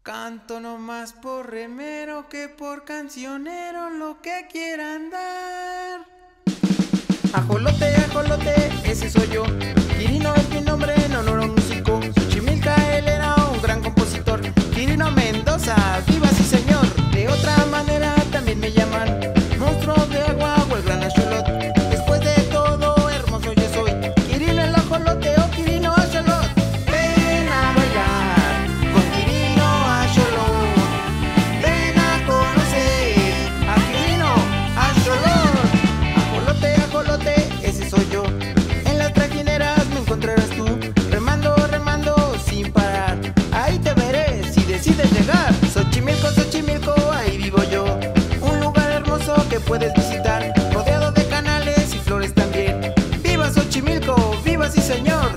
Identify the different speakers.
Speaker 1: Canto no más por remero que por cancionero, lo que quieran dar. Ajolote, ese soy yo. Quirino es mi nombre en honor a un músico. Xochimilca, él era un gran compositor. Quirino Mendoza, viva sí señor. De otra manera también me llaman monstruo de agua o el gran axolot. Después de todo, hermoso yo soy. Quirino el ajolote o Quirino axolot. Ven a bailar con Quirino axolot. Ven a conocer a Quirino axolot. Ajolote, ese soy yo. En las trajineras me encontrarás tú, remando sin parar. Ahí te veré si decides llegar. Xochimilco, ahí vivo yo. Un lugar hermoso que puedes visitar, rodeado de canales y flores también. ¡Viva Xochimilco! ¡Viva sí señor!